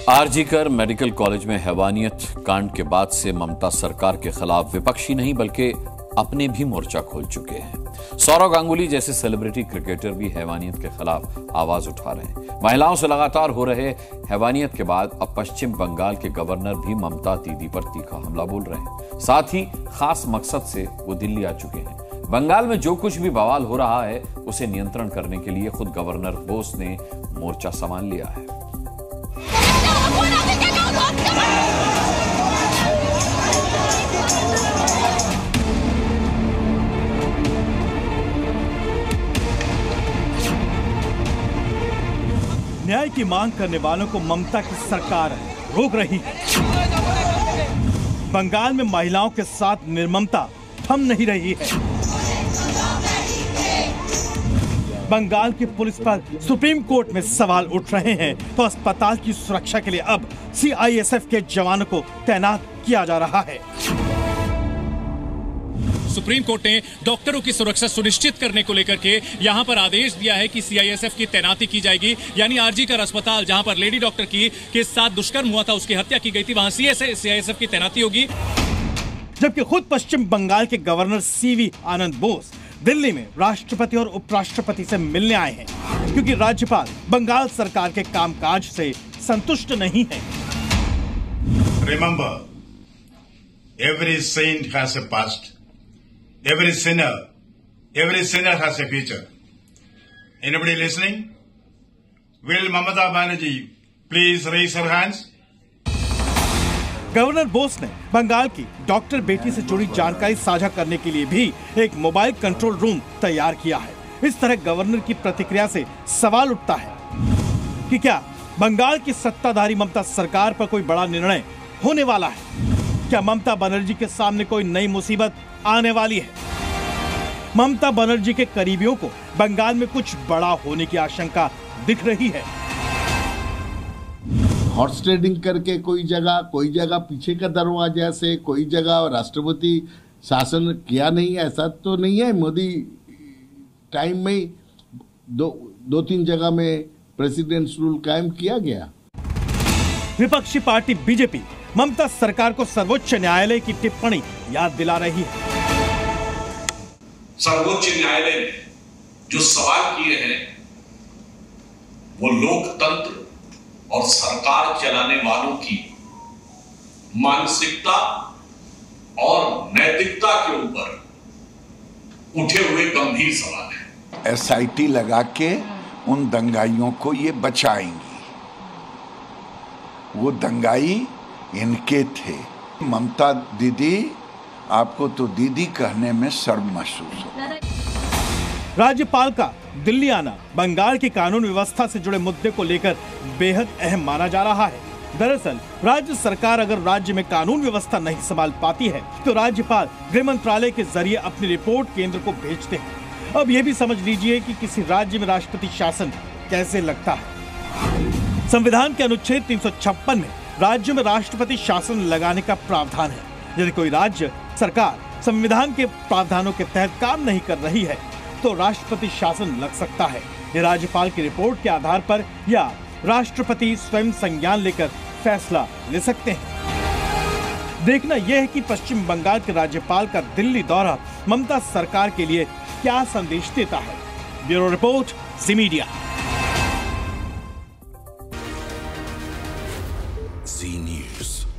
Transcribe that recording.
RG Kar medical college में हैवानियत कांड के बाद से ममता सरकार के खिलाफ विपक्षी नहीं बल्कि अपने भी मोर्चा खोल चुके हैं। सौरव गांगुली जैसे सेलिब्रिटी क्रिकेटर भी हैवानियत के खिलाफ आवाज उठा रहे हैं। महिलाओं से लगातार हो रहे हैवानियत के बाद अब पश्चिम बंगाल के गवर्नर भी ममता दीदी पर तीखा हमला बोल रहे हैं। साथ ही खास मकसद से वो दिल्ली आ चुके हैं। बंगाल में जो कुछ भी बवाल हो रहा है उसे नियंत्रण करने के लिए खुद गवर्नर बोस ने मोर्चा संभाल लिया है। न्याय की मांग करने वालों को ममता की सरकार रोक रही है। बंगाल में महिलाओं के साथ निर्ममता थम नहीं रही है। बंगाल की पुलिस पर सुप्रीम कोर्ट में सवाल उठ रहे हैं तो अस्पताल की सुरक्षा के लिए अब सीआईएसएफ के जवानों को तैनात किया जा रहा है। सुप्रीम कोर्ट ने डॉक्टरों की सुरक्षा सुनिश्चित करने को लेकर के यहां पर आदेश दिया है कि सीआईएसएफ की तैनाती की जाएगी। यानी आरजीकर अस्पताल जहां पर लेडी डॉक्टर के साथ दुष्कर्म हुआ था, उसकी हत्या की गई थी, वहां सीआईएसएफ की तैनाती होगी। जबकि खुद पश्चिम बंगाल के गवर्नर सीवी आनंद बोस दिल्ली में राष्ट्रपति और उपराष्ट्रपति से मिलने आए हैं, क्योंकि राज्यपाल बंगाल सरकार के कामकाज से संतुष्ट नहीं है। Remember, every saint has a past. Every sinner has a future. Anybody listening? Will Mamata Banerjee please raise her hands? Governor Bose ने बंगाल की डॉक्टर बेटी से जुड़ी जानकारी साझा करने के लिए भी एक मोबाइल कंट्रोल रूम तैयार किया है। इस तरह गवर्नर की प्रतिक्रिया से सवाल उठता है कि क्या बंगाल की सत्ताधारी ममता सरकार पर कोई बड़ा निर्णय होने वाला है? क्या ममता बनर्जी के सामने कोई नई मुसीबत आने वाली है? ममता बनर्जी के करीबियों को बंगाल में कुछ बड़ा होने की आशंका दिख रही है। हॉर्स ट्रेडिंग करके कोई जगह पीछे का दरवाजा से, कोई जगह राष्ट्रपति शासन किया नहीं, ऐसा तो नहीं है। मोदी टाइम में दो तीन जगह में प्रेसिडेंट्स रूल कायम किया गया। विपक्षी पार्टी बीजेपी ममता सरकार को सर्वोच्च न्यायालय की टिप्पणी याद दिला रही है। सर्वोच्च न्यायालय ने जो सवाल किए हैं वो लोकतंत्र और सरकार चलाने वालों की मानसिकता और नैतिकता के ऊपर उठे हुए गंभीर सवाल हैं। एसआईटी लगा के उन दंगाइयों को ये बचाएंगी। वो दंगाई इनके थे। ममता दीदी, आपको तो दीदी कहने में शर्म महसूस हो। राज्यपाल का दिल्ली आना बंगाल की कानून व्यवस्था से जुड़े मुद्दे को लेकर बेहद अहम माना जा रहा है। दरअसल राज्य सरकार अगर राज्य में कानून व्यवस्था नहीं संभाल पाती है तो राज्यपाल गृह मंत्रालय के जरिए अपनी रिपोर्ट केंद्र को भेजते हैं। अब ये भी समझ लीजिए कि किसी राज्य में राष्ट्रपति शासन कैसे लगता है। संविधान के अनुच्छेद 356 में राज्यों में राष्ट्रपति शासन लगाने का प्रावधान है। यदि कोई राज्य सरकार संविधान के प्रावधानों के तहत काम नहीं कर रही है तो राष्ट्रपति शासन लग सकता है। ये राज्यपाल की रिपोर्ट के आधार पर या राष्ट्रपति स्वयं संज्ञान लेकर फैसला ले सकते हैं। देखना यह है कि पश्चिम बंगाल के राज्यपाल का दिल्ली दौरा ममता सरकार के लिए क्या संदेश देता है। Bureau report, Zee media. Zee news.